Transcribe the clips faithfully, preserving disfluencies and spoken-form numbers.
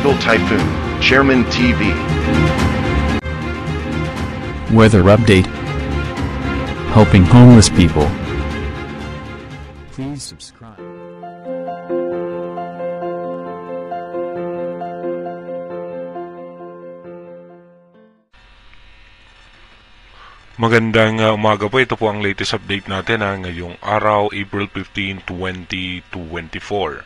Tropical Typhoon, Chairman T V. Weather update. Helping homeless people. Please subscribe. Magandang uh, umaga po. Ito po ang latest update natin ha, ngayong araw, April fifteenth, twenty twenty-four.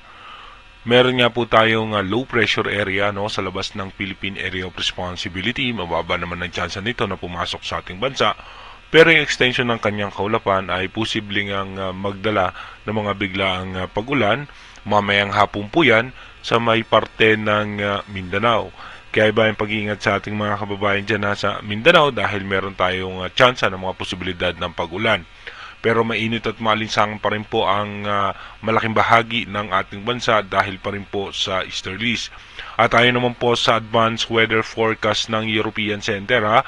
Meron nga po tayong uh, low pressure area no, sa labas ng Philippine Area of Responsibility. Mababa naman ang tsansa nito na pumasok sa ating bansa. Pero yung extension ng kanyang kaulapan ay posibleng ang uh, magdala ng mga biglaang uh, pag-ulan. Mamayang hapon po yan sa may parte ng uh, Mindanao. Kaya iba yung pag-iingat sa ating mga kababayan dyan sa Mindanao dahil meron tayong uh, tsansa ng mga posibilidad ng pag-ulan. Pero mainit at malinsangan pa rin po ang uh, malaking bahagi ng ating bansa dahil pa rin po sa easterlies. At ayon naman po sa advanced weather forecast ng European Center ha,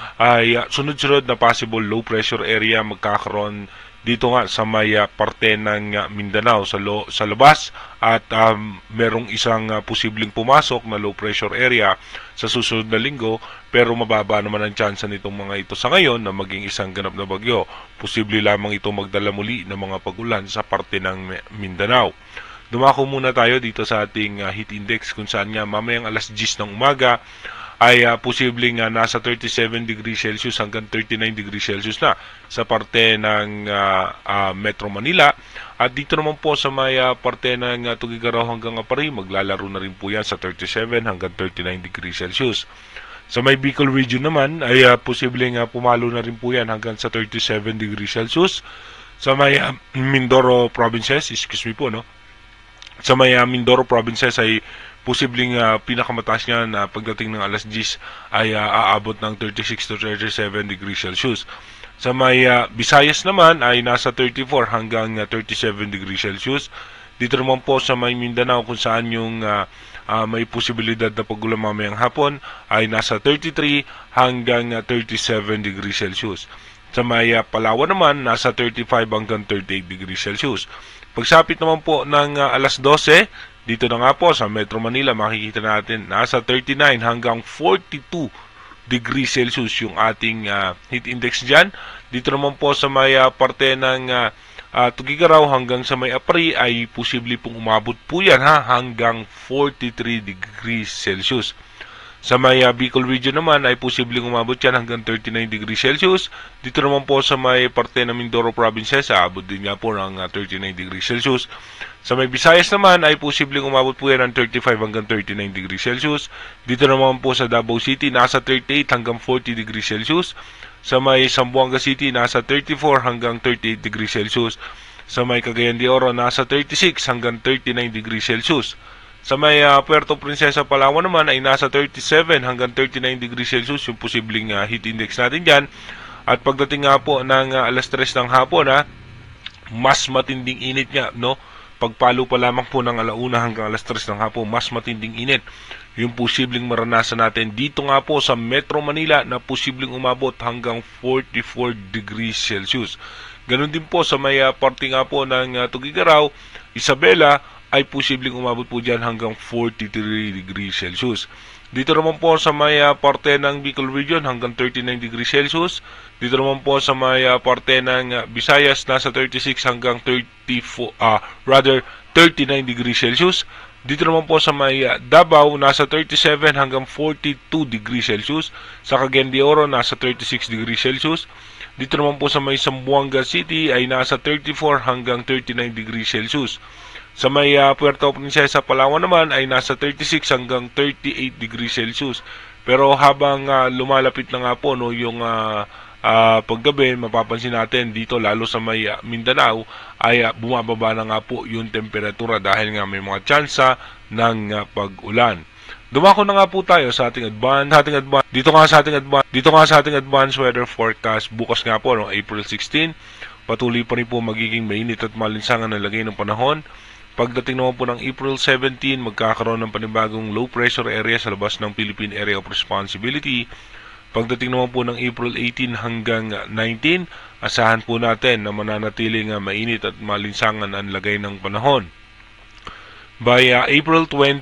ay uh, sunod-sunod na possible low pressure area magkakaroon dito nga sa may uh, parte ng uh, Mindanao sa, lo sa labas at um, merong isang uh, posibleng pumasok na low pressure area sa susunod na linggo pero mababa naman ang tsansa nitong mga ito sa ngayon na maging isang ganap na bagyo. Posible lamang ito magdala muli ng mga pag-ulan sa parte ng Mindanao. Dumako muna tayo dito sa ating uh, heat index kung saan nga mamayang alas diyes ng umaga ay uh, posibleng uh, nasa thirty-seven degrees Celsius hanggang thirty-nine degrees Celsius na sa parte ng uh, uh, Metro Manila. At dito naman po sa may uh, parte ng uh, Tugigaraw hanggang Apari, maglalaro na rin po yan sa thirty-seven hanggang thirty-nine degrees Celsius. Sa may Bicol region naman ay uh, posibleng uh, pumalo na rin po yan hanggang sa thirty-seven degrees Celsius. Sa may uh, Mindoro provinces, excuse me po no, sa may uh, Mindoro provinces ay posibleng uh, pinakamataas niya na pagdating ng alas diyes ay uh, aabot ng thirty-six to thirty-seven degrees Celsius. Sa may uh, Visayas naman ay nasa thirty-four hanggang uh, thirty-seven degrees Celsius. Dito naman po sa may Mindanao kung saan yung uh, uh, may posibilidad na pag-ulan mamayang hapon ay nasa thirty-three hanggang uh, thirty-seven degrees Celsius. Sa may uh, Palawan naman nasa thirty-five hanggang thirty-eight degrees Celsius. Pagsapit naman po ng uh, alas dose, dito na nga po sa Metro Manila makikita natin nasa thirty-nine hanggang forty-two degrees Celsius yung ating uh, heat index dyan. Dito naman po sa may uh, parte ng uh, uh, Tugigaraw hanggang sa may Apari ay posible pong umabot po yan ha, hanggang forty-three degrees Celsius. Sa may uh, Bicol region naman ay posibleng umabot yan hanggang thirty-nine degrees Celsius. Dito naman po sa may parte ng Mindoro provinces, aabot din nga po ng uh, thirty-nine degrees Celsius. Sa may Visayas naman ay posibleng umabot po yan ng thirty-five hanggang thirty-nine degrees Celsius. Dito naman po sa Davao City nasa thirty-eight hanggang forty degrees Celsius. Sa may Zamboanga City nasa thirty-four hanggang thirty-eight degrees Celsius. Sa may Cagayan de Oro nasa thirty-six hanggang thirty-nine degrees Celsius. Sa may uh, Puerto Princesa, Palawan naman ay nasa thirty-seven hanggang thirty-nine degrees Celsius yung posibleng uh, heat index natin dyan. At pagdating nga po ng uh, alas tres ng hapon, ha, mas matinding init nga, no? Pagpalo pa lamang po ng alauna hanggang alas tres ng hapon, mas matinding init yung posibleng maranasan natin dito nga po sa Metro Manila na posibleng umabot hanggang forty-four degrees Celsius. Ganon din po sa may uh, parte nga po ng uh, Tugigaraw, Isabela, ay posibleng umabot po dyan hanggang forty-three degrees Celsius. Dito naman po sa may uh, parte ng Bicol region hanggang thirty-nine degrees Celsius. Dito naman po sa may uh, parte ng uh, Visayas nasa thirty-six hanggang thirty-four, uh, rather thirty-nine degrees Celsius. Dito naman po sa may uh, Davao nasa thirty-seven hanggang forty-two degrees Celsius. Sa Cagayan de Oro nasa thirty-six degrees Celsius. Dito naman po sa may Zamboanga City ay nasa thirty-four hanggang thirty-nine degrees Celsius. Sa may uh, Puerto Princesa, Palawan naman ay nasa thirty-six hanggang thirty-eight degrees Celsius. Pero habang uh, lumalapit na nga po no, yung uh, uh, paggabi, mapapansin natin dito lalo sa may uh, Mindanao ay uh, bumababa na nga po yung temperatura dahil nga may mga tsansa ng uh, pag-ulan. Dumako na nga po tayo sa ating advance, ating advance dito nga sa ating advance, dito nga sa ating advanced weather forecast bukas nga po no, April sixteenth. Patuloy pa rin po magiging mainit at malinsangan na lagay ng panahon. Pagdating naman po ng April seventeenth, magkakaroon ng panibagong low pressure area sa labas ng Philippine Area of Responsibility. Pagdating naman po ng April eighteenth hanggang nineteen, asahan po natin na mananatiling mainit at malinsangan ang lagay ng panahon. By uh, April twentieth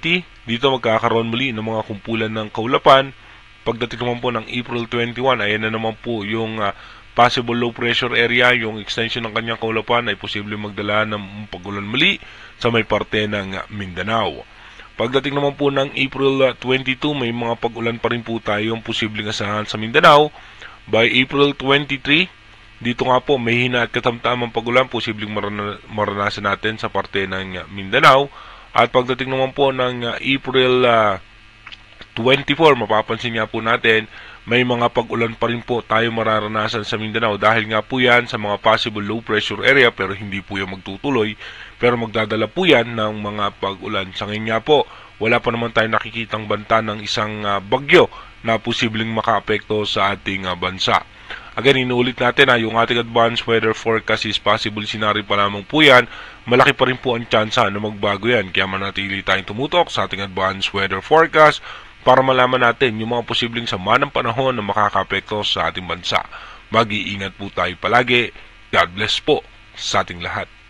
dito magkakaroon muli ng mga kumpulan ng kaulapan. Pagdating naman po ng April twenty-one, ayan na naman po yung uh, possible low pressure area. Yung extension ng kanyang kaulapan ay posible magdala ng pag-ulan muli sa may parte ng Mindanao. Pagdating naman po ng April twenty-two, may mga pag-ulan pa rin po tayong posibleng asahan sa Mindanao. By April twenty-three, dito nga po may hina at katamtamang pag-ulan posibleng marana maranasan natin sa parte ng Mindanao. At pagdating naman po ng April uh, twenty-four, mapapansin nga po natin may mga pag-ulan pa rin po tayo mararanasan sa Mindanao dahil nga po yan sa mga possible low pressure area, pero hindi po yan magtutuloy, pero magdadala po yan ng mga pag-ulan. Sa ngayon nga po, wala pa naman tayo nakikitang banta ng isang uh, bagyo na posibleng makaapekto sa ating uh, bansa. Again, inuulit natin ha, yung ating advanced weather forecast is possible scenario pa lamang po yan. Malaki pa rin po ang tsansa na magbago yan. Kaya manatili tayong tumutok sa ating advanced weather forecast para malaman natin yung mga posibleng sama ng panahon na makakaapekto sa ating bansa. Mag-iingat po tayo palagi. God bless po sa ating lahat.